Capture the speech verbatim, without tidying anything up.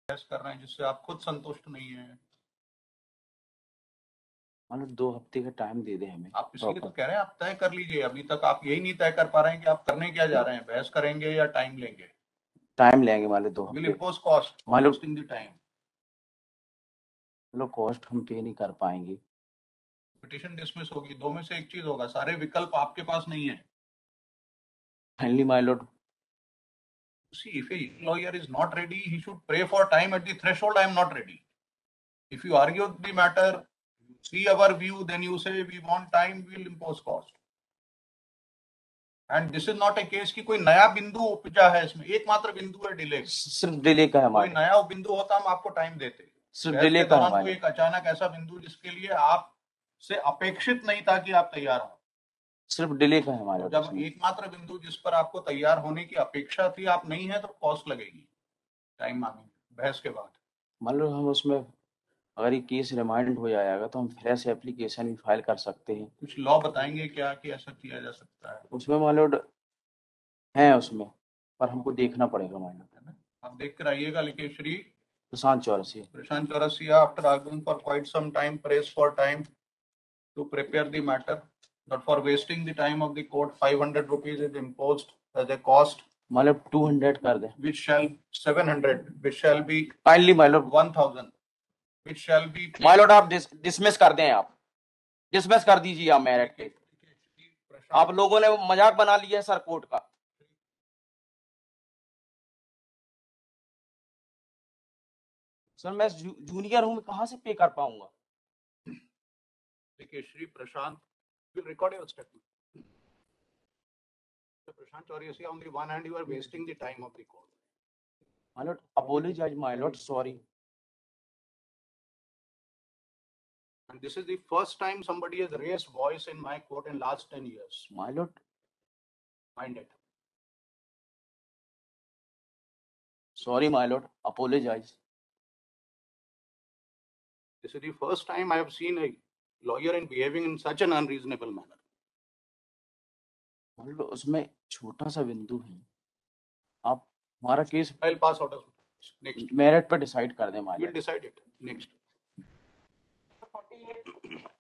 बहस कर रहे हैं जिससे आप खुद संतुष्ट नहीं है। मान लो दो हफ्ते का टाइम दे दे हमें। आप इसलिए तो कह रहे हैं आप तय कर लीजिए। अभी तक आप यही नहीं तय कर पा रहे हैं कि आप करने क्या जा रहे हैं, बहस करेंगे या टाइम लेंगे। टाइम लेंगे मान लो दो विल हफ्ते। इम्पोज कॉस्ट मान लो वेस्टिंग द टाइम। लो कॉस्ट हम पे नहीं कर पाएंगे। पिटीशन डिसमिस होगी, दो में से एक चीज होगा, सारे विकल्प आपके पास नहीं है। Finally my lord, See, if a lawyer is not ready, he should pray for time at the threshold. I am not ready. If you argue the matter, see our view, then you say we want time, we will impose cost. And this is not a case कि कोई नया बिंदु उपजा है इसमें, एकमात्र बिंदु है डिले। सिर्फ डिले का है। कोई नया बिंदु होता हम आपको टाइम देते। सिर्फ डिले का है। कोई एक अचानक ऐसा बिंदु जिसके लिए आप से अपेक्षित नहीं था कि आप तैयार हो, सिर्फ डिले का है हमारे। तो जब एकमात्र बिंदु जिस पर आपको तैयार होने की अपेक्षा थी आप नहीं है, तो कॉस्ट लगेगी, टाइम मांगेंगे बहस के बाद। मान लो हम उसमें अगर ये केस रिमाइंड हो जाएगा तो हम फ्रेश एप्लीकेशन भी फाइल कर सकते हैं। कुछ लॉ बताएंगे क्या कि ऐसा किया जा सकता है? उसमें मान लो है उसमें, पर हमको देखना पड़ेगा। मान लो आप देख कर आइएगा। लेकिन Shri Prashant Chaurasia Prashant Chaurasia after arguing for quite some time prays for time to prepare the matter, but for wasting the time of the court five hundred rupees is imposed as a cost, मतलब टू हंड्रेड कर दे, which shall seven hundred, which shall be kindly my lord one thousand, which shall be my lord आप dismiss कर दें, आप dismiss कर दीजिए। आप मेरिट पे आप लोगों ने मजाक बना लिया है सर कोर्ट का। सर मैं जू, जूनियर हूं, मैं कहां से पे कर पाऊंगा? देखिए श्री प्रशांत will record your statement. So Prashant Chaurasia, on the one hand you are wasting the time of the court. My lord, apologize, my lord, sorry. And this is the first time somebody has raised voice in my court in last ten years. My lord, mind it. Sorry, my lord, apologize. This is the first time I have seen a lawyer in behaving in such an unreasonable manner. मतलब उसमें छोटा सा बिंदु है। आप हमारा case file pass out next merit पर decide कर दें। Will decide it next.